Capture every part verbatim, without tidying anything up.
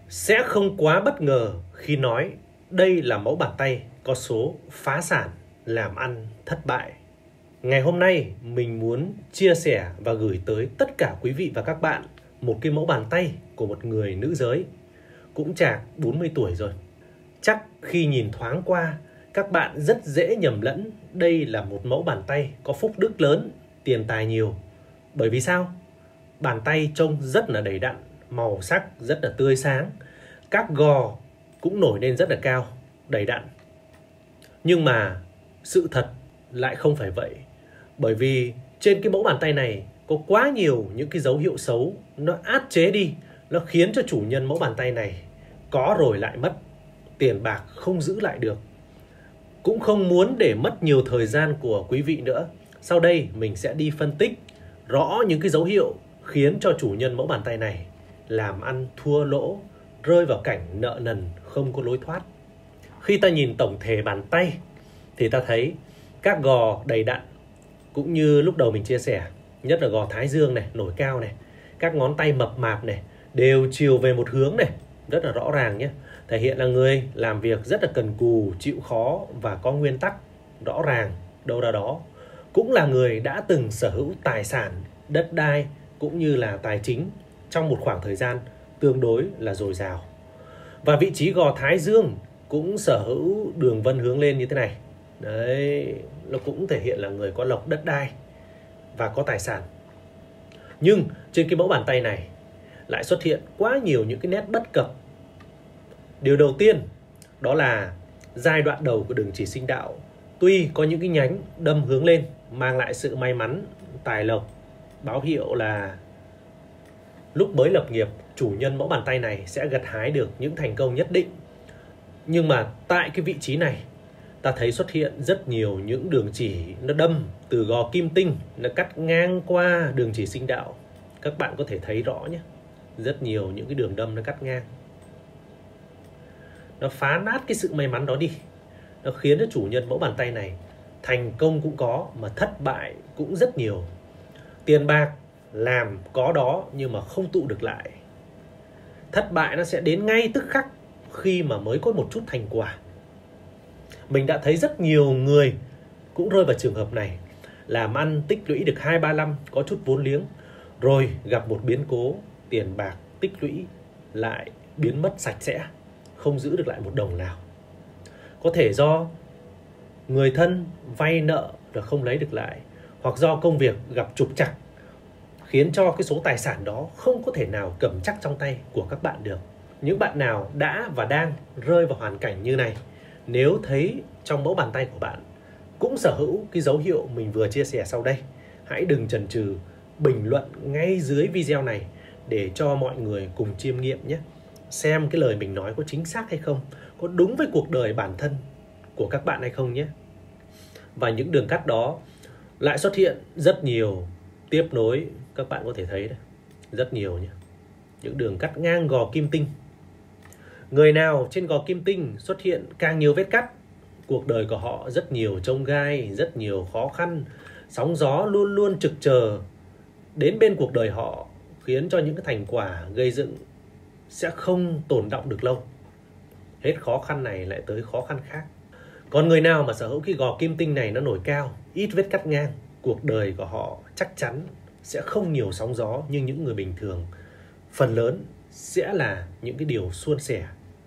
Sẽ không quá bất ngờ khi nói đây là mẫu bàn tay có số phá sản, làm ăn thất bại. Ngày hôm nay mình muốn chia sẻ và gửi tới tất cả quý vị và các bạn một cái mẫu bàn tay của một người nữ giới, cũng chạc bốn mươi tuổi rồi. Chắc khi nhìn thoáng qua, các bạn rất dễ nhầm lẫn đây là một mẫu bàn tay có phúc đức lớn, tiền tài nhiều. Bởi vì sao? Bàn tay trông rất là đầy đặn, màu sắc rất là tươi sáng, các gò cũng nổi lên rất là cao, đầy đặn. Nhưng mà sự thật lại không phải vậy. Bởi vì trên cái mẫu bàn tay này có quá nhiều những cái dấu hiệu xấu, nó áp chế đi, nó khiến cho chủ nhân mẫu bàn tay này có rồi lại mất, tiền bạc không giữ lại được. Cũng không muốn để mất nhiều thời gian của quý vị nữa. Sau đây mình sẽ đi phân tích rõ những cái dấu hiệu khiến cho chủ nhân mẫu bàn tay này làm ăn thua lỗ, rơi vào cảnh nợ nần không có lối thoát. Khi ta nhìn tổng thể bàn tay thì ta thấy các gò đầy đặn, cũng như lúc đầu mình chia sẻ, nhất là gò thái dương này, nổi cao này, các ngón tay mập mạp này, đều chiều về một hướng này, rất là rõ ràng nhé. Thể hiện là người làm việc rất là cần cù, chịu khó và có nguyên tắc rõ ràng đâu ra đó. Cũng là người đã từng sở hữu tài sản, đất đai cũng như là tài chính trong một khoảng thời gian tương đối là dồi dào. Và vị trí gò thái dương cũng sở hữu đường vân hướng lên như thế này. Đấy, nó cũng thể hiện là người có lộc đất đai và có tài sản. Nhưng trên cái mẫu bàn tay này lại xuất hiện quá nhiều những cái nét bất cập. Điều đầu tiên đó là giai đoạn đầu của đường chỉ sinh đạo tuy có những cái nhánh đâm hướng lên, mang lại sự may mắn, tài lộc, báo hiệu là lúc mới lập nghiệp, chủ nhân mẫu bàn tay này sẽ gặt hái được những thành công nhất định. Nhưng mà tại cái vị trí này, ta thấy xuất hiện rất nhiều những đường chỉ nó đâm từ gò kim tinh, nó cắt ngang qua đường chỉ sinh đạo. Các bạn có thể thấy rõ nhé, rất nhiều những cái đường đâm nó cắt ngang. Nó phá nát cái sự may mắn đó đi. Nó khiến cho chủ nhân mẫu bàn tay này thành công cũng có, mà thất bại cũng rất nhiều. Tiền bạc làm có đó nhưng mà không tụ được lại. Thất bại nó sẽ đến ngay tức khắc khi mà mới có một chút thành quả. Mình đã thấy rất nhiều người cũng rơi vào trường hợp này. Làm ăn tích lũy được hai ba năm, có chút vốn liếng, rồi gặp một biến cố, tiền bạc tích lũy lại biến mất sạch sẽ, không giữ được lại một đồng nào. Có thể do người thân vay nợ rồi không lấy được lại, hoặc do công việc gặp trục trặc, khiến cho cái số tài sản đó không có thể nào cầm chắc trong tay của các bạn được. Những bạn nào đã và đang rơi vào hoàn cảnh như này, nếu thấy trong mẫu bàn tay của bạn cũng sở hữu cái dấu hiệu mình vừa chia sẻ sau đây, hãy đừng chần chừ bình luận ngay dưới video này để cho mọi người cùng chiêm nghiệm nhé. Xem cái lời mình nói có chính xác hay không, có đúng với cuộc đời bản thân của các bạn hay không nhé. Và những đường cắt đó lại xuất hiện rất nhiều tiếp nối, các bạn có thể thấy đấy, rất nhiều nhé. Những đường cắt ngang gò kim tinh. Người nào trên gò kim tinh xuất hiện càng nhiều vết cắt, cuộc đời của họ rất nhiều chông gai, rất nhiều khó khăn, sóng gió luôn luôn trực chờ đến bên cuộc đời họ, khiến cho những cái thành quả gây dựng sẽ không tồn đọng được lâu. Hết khó khăn này lại tới khó khăn khác. Còn người nào mà sở hữu cái gò kim tinh này nó nổi cao, ít vết cắt ngang, cuộc đời của họ chắc chắn sẽ không nhiều sóng gió như những người bình thường. Phần lớn sẽ là những cái điều suôn sẻ.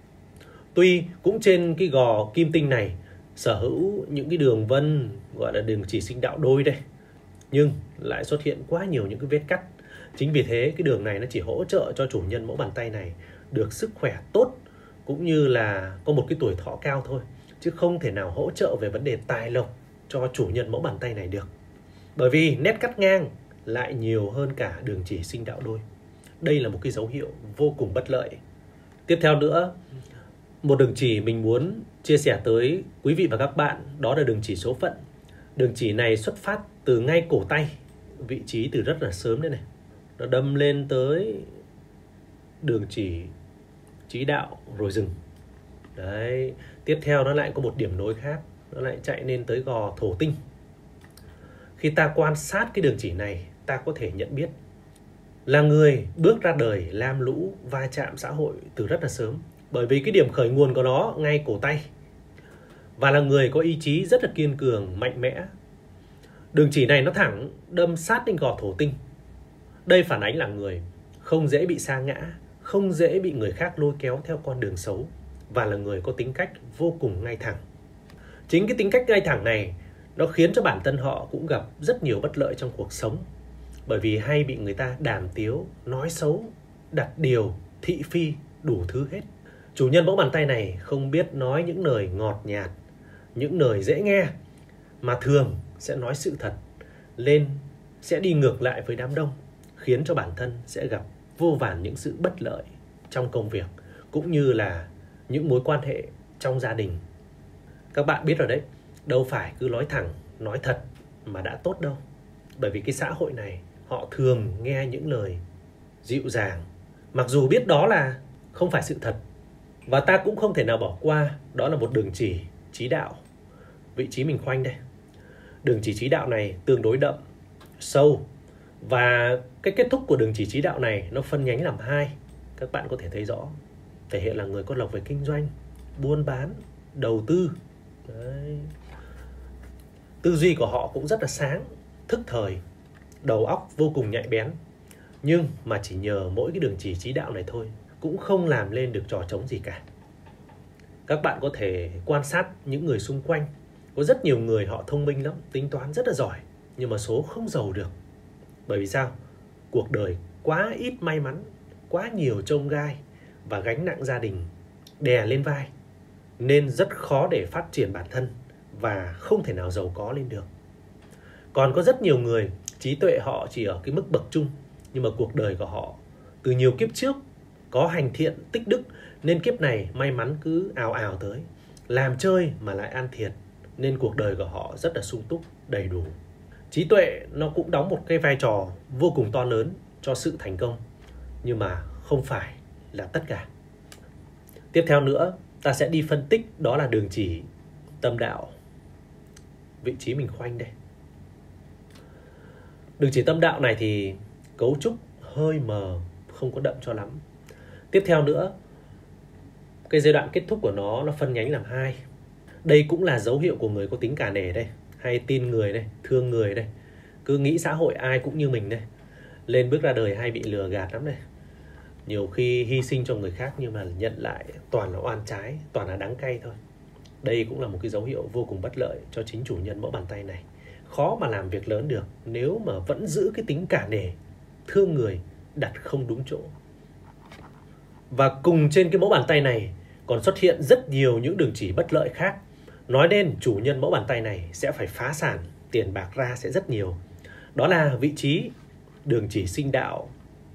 Tuy cũng trên cái gò kim tinh này sở hữu những cái đường vân gọi là đường chỉ sinh đạo đôi đây, nhưng lại xuất hiện quá nhiều những cái vết cắt. Chính vì thế cái đường này nó chỉ hỗ trợ cho chủ nhân mẫu bàn tay này được sức khỏe tốt, cũng như là có một cái tuổi thọ cao thôi, chứ không thể nào hỗ trợ về vấn đề tài lộc cho chủ nhân mẫu bàn tay này được. Bởi vì nét cắt ngang lại nhiều hơn cả đường chỉ sinh đạo đôi. Đây là một cái dấu hiệu vô cùng bất lợi. Tiếp theo nữa, một đường chỉ mình muốn chia sẻ tới quý vị và các bạn, đó là đường chỉ số phận. Đường chỉ này xuất phát từ ngay cổ tay, vị trí từ rất là sớm đây này. Nó đâm lên tới đường chỉ chí đạo rồi dừng. Đấy, tiếp theo nó lại có một điểm nối khác, nó lại chạy lên tới gò thổ tinh. Khi ta quan sát cái đường chỉ này, ta có thể nhận biết là người bước ra đời lam lũ va chạm xã hội từ rất là sớm. Bởi vì cái điểm khởi nguồn của nó ngay cổ tay. Và là người có ý chí rất là kiên cường, mạnh mẽ. Đường chỉ này nó thẳng, đâm sát lên gò thổ tinh. Đây phản ánh là người không dễ bị sa ngã, không dễ bị người khác lôi kéo theo con đường xấu, và là người có tính cách vô cùng ngay thẳng. Chính cái tính cách ngay thẳng này nó khiến cho bản thân họ cũng gặp rất nhiều bất lợi trong cuộc sống. Bởi vì hay bị người ta đàm tiếu, nói xấu, đặt điều, thị phi, đủ thứ hết. Chủ nhân mẫu bàn tay này không biết nói những lời ngọt nhạt, những lời dễ nghe, mà thường sẽ nói sự thật lên, sẽ đi ngược lại với đám đông, khiến cho bản thân sẽ gặp vô vàn những sự bất lợi trong công việc, cũng như là những mối quan hệ trong gia đình. Các bạn biết rồi đấy, đâu phải cứ nói thẳng, nói thật mà đã tốt đâu. Bởi vì cái xã hội này họ thường nghe những lời dịu dàng, mặc dù biết đó là không phải sự thật. Và ta cũng không thể nào bỏ qua, đó là một đường chỉ chí đạo. Vị trí mình khoanh đây. Đường chỉ chí đạo này tương đối đậm, sâu. Và cái kết thúc của đường chỉ chí đạo này nó phân nhánh làm hai. Các bạn có thể thấy rõ. Thể hiện là người có lộc về kinh doanh, buôn bán, đầu tư. Đấy. Tư duy của họ cũng rất là sáng, thức thời, đầu óc vô cùng nhạy bén. Nhưng mà chỉ nhờ mỗi cái đường chỉ chí đạo này thôi cũng không làm lên được trò trống gì cả. Các bạn có thể quan sát những người xung quanh. Có rất nhiều người họ thông minh lắm, tính toán rất là giỏi, nhưng mà số không giàu được. Bởi vì sao? Cuộc đời quá ít may mắn, quá nhiều chông gai và gánh nặng gia đình đè lên vai, nên rất khó để phát triển bản thân và không thể nào giàu có lên được. Còn có rất nhiều người trí tuệ họ chỉ ở cái mức bậc trung, nhưng mà cuộc đời của họ từ nhiều kiếp trước có hành thiện tích đức, nên kiếp này may mắn cứ ào ào tới, làm chơi mà lại ăn thiệt, nên cuộc đời của họ rất là sung túc, đầy đủ. Trí tuệ nó cũng đóng một cái vai trò vô cùng to lớn cho sự thành công, nhưng mà không phải là tất cả. Tiếp theo nữa, ta sẽ đi phân tích đó là đường chỉ tâm đạo. Vị trí mình khoanh đây. Đường chỉ tâm đạo này thì cấu trúc hơi mờ, không có đậm cho lắm. Tiếp theo nữa, cái giai đoạn kết thúc của nó nó phân nhánh làm hai. Đây cũng là dấu hiệu của người có tính cả nể đây, hay tin người đây, thương người đây, cứ nghĩ xã hội ai cũng như mình đây, lên bước ra đời hay bị lừa gạt lắm đây. Nhiều khi hy sinh cho người khác nhưng mà nhận lại toàn là oan trái, toàn là đắng cay thôi. Đây cũng là một cái dấu hiệu vô cùng bất lợi cho chính chủ nhân mẫu bàn tay này. Khó mà làm việc lớn được nếu mà vẫn giữ cái tính cả nể, thương người, đặt không đúng chỗ. Và cùng trên cái mẫu bàn tay này còn xuất hiện rất nhiều những đường chỉ bất lợi khác. Nói nên chủ nhân mẫu bàn tay này sẽ phải phá sản, tiền bạc ra sẽ rất nhiều. Đó là vị trí đường chỉ sinh đạo.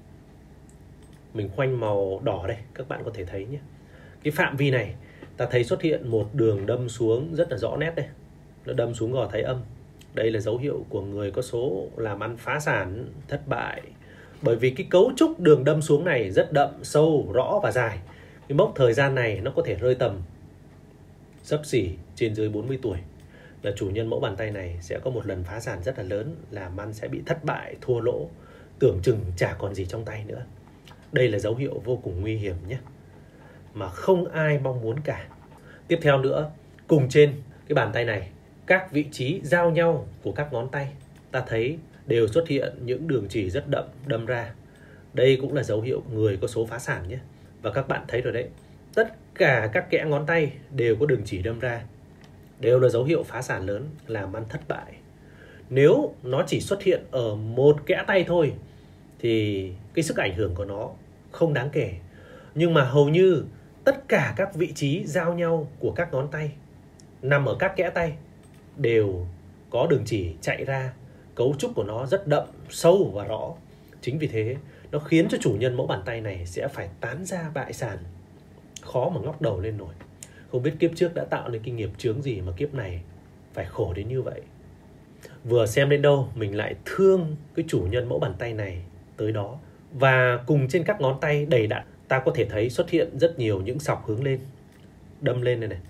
Mình khoanh màu đỏ đây, các bạn có thể thấy nhé. Cái phạm vi này ta thấy xuất hiện một đường đâm xuống rất là rõ nét đây. Nó đâm xuống gò thái âm. Đây là dấu hiệu của người có số làm ăn phá sản, thất bại. Bởi vì cái cấu trúc đường đâm xuống này rất đậm, sâu, rõ và dài. Cái mốc thời gian này nó có thể rơi tầm xấp xỉ trên dưới bốn mươi tuổi. Là chủ nhân mẫu bàn tay này sẽ có một lần phá sản rất là lớn, làm ăn sẽ bị thất bại, thua lỗ, tưởng chừng chả còn gì trong tay nữa. Đây là dấu hiệu vô cùng nguy hiểm nhé, mà không ai mong muốn cả. Tiếp theo nữa, cùng trên cái bàn tay này, các vị trí giao nhau của các ngón tay ta thấy đều xuất hiện những đường chỉ rất đậm đâm ra. Đây cũng là dấu hiệu người có số phá sản nhé. Và các bạn thấy rồi đấy, tất cả các kẽ ngón tay đều có đường chỉ đâm ra, đều là dấu hiệu phá sản lớn, làm ăn thất bại. Nếu nó chỉ xuất hiện ở một kẽ tay thôi thì cái sức ảnh hưởng của nó không đáng kể. Nhưng mà hầu như tất cả các vị trí giao nhau của các ngón tay nằm ở các kẽ tay đều có đường chỉ chạy ra. Cấu trúc của nó rất đậm, sâu và rõ. Chính vì thế nó khiến cho chủ nhân mẫu bàn tay này sẽ phải tán ra bại sản, khó mà ngóc đầu lên nổi. Không biết kiếp trước đã tạo nên kinh nghiệp chướng gì mà kiếp này phải khổ đến như vậy. Vừa xem đến đâu mình lại thương cái chủ nhân mẫu bàn tay này tới đó. Và cùng trên các ngón tay đầy đặn, ta có thể thấy xuất hiện rất nhiều những sọc hướng lên, đâm lên này này.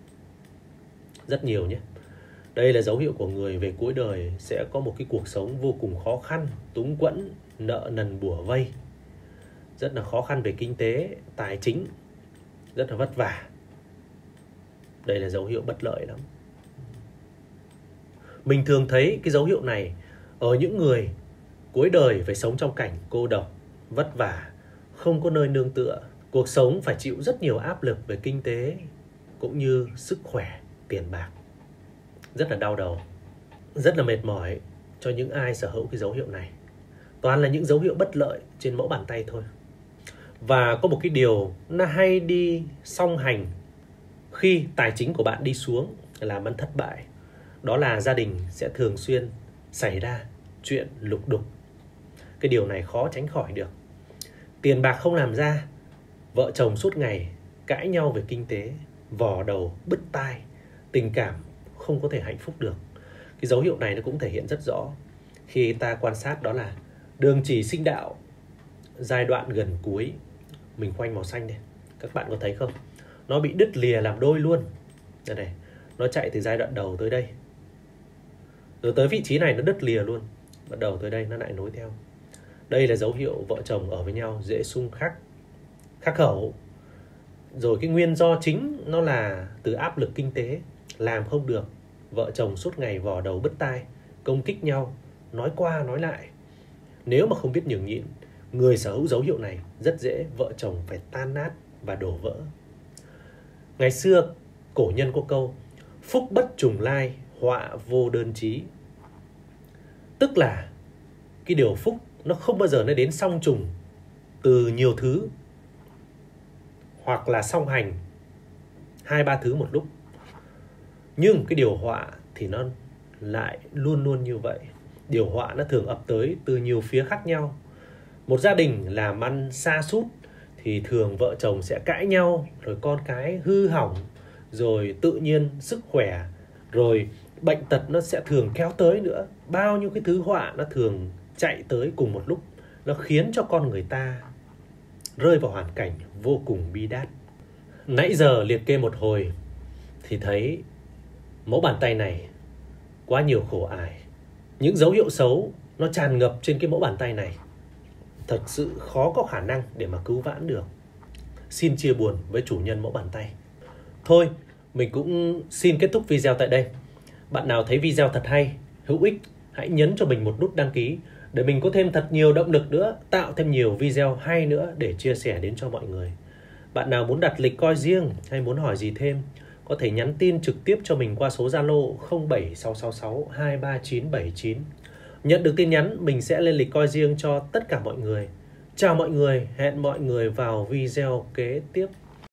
Rất nhiều nhé. Đây là dấu hiệu của người về cuối đời sẽ có một cái cuộc sống vô cùng khó khăn, túng quẫn, nợ nần bủa vây, rất là khó khăn về kinh tế, tài chính, rất là vất vả. Đây là dấu hiệu bất lợi lắm. Mình thường thấy cái dấu hiệu này ở những người cuối đời phải sống trong cảnh cô độc, vất vả, không có nơi nương tựa. Cuộc sống phải chịu rất nhiều áp lực về kinh tế cũng như sức khỏe, tiền bạc. Rất là đau đầu, rất là mệt mỏi cho những ai sở hữu cái dấu hiệu này. Toàn là những dấu hiệu bất lợi trên mẫu bàn tay thôi. Và có một cái điều nó hay đi song hành khi tài chính của bạn đi xuống, làm ăn thất bại. Đó là gia đình sẽ thường xuyên xảy ra chuyện lục đục. Cái điều này khó tránh khỏi được. Tiền bạc không làm ra, vợ chồng suốt ngày cãi nhau về kinh tế, vò đầu bứt tai, tình cảm không có thể hạnh phúc được. Cái dấu hiệu này nó cũng thể hiện rất rõ khi ta quan sát, đó là đường chỉ sinh đạo giai đoạn gần cuối. Mình khoanh màu xanh này, các bạn có thấy không? Nó bị đứt lìa làm đôi luôn. Đây này, nó chạy từ giai đoạn đầu tới đây, rồi tới vị trí này nó đứt lìa luôn, bắt đầu tới đây nó lại nối theo. Đây là dấu hiệu vợ chồng ở với nhau dễ xung khắc, khắc khẩu. Rồi cái nguyên do chính nó là từ áp lực kinh tế, làm không được, vợ chồng suốt ngày vò đầu bứt tai, công kích nhau, nói qua nói lại. Nếu mà không biết nhường nhịn, người sở hữu dấu hiệu này rất dễ vợ chồng phải tan nát và đổ vỡ. Ngày xưa cổ nhân có câu phúc bất trùng lai, họa vô đơn chí. Tức là cái điều phúc nó không bao giờ nó đến song trùng từ nhiều thứ, hoặc là song hành hai ba thứ một lúc. Nhưng cái điều họa thì nó lại luôn luôn như vậy. Điều họa nó thường ập tới từ nhiều phía khác nhau. Một gia đình làm ăn sa sút thì thường vợ chồng sẽ cãi nhau, rồi con cái hư hỏng, rồi tự nhiên sức khỏe, rồi bệnh tật nó sẽ thường kéo tới nữa. Bao nhiêu cái thứ họa nó thường chạy tới cùng một lúc, nó khiến cho con người ta rơi vào hoàn cảnh vô cùng bi đát. Nãy giờ liệt kê một hồi thì thấy mẫu bàn tay này quá nhiều khổ ải. Những dấu hiệu xấu nó tràn ngập trên cái mẫu bàn tay này, thật sự khó có khả năng để mà cứu vãn được. Xin chia buồn với chủ nhân mẫu bàn tay. Thôi, mình cũng xin kết thúc video tại đây. Bạn nào thấy video thật hay, hữu ích, hãy nhấn cho mình một nút đăng ký để mình có thêm thật nhiều động lực nữa, tạo thêm nhiều video hay nữa để chia sẻ đến cho mọi người. Bạn nào muốn đặt lịch coi riêng hay muốn hỏi gì thêm, có thể nhắn tin trực tiếp cho mình qua số Zalo không bảy sáu sáu sáu hai ba chín bảy chín. Nhận được tin nhắn, mình sẽ lên lịch coi riêng cho tất cả mọi người. Chào mọi người, hẹn mọi người vào video kế tiếp.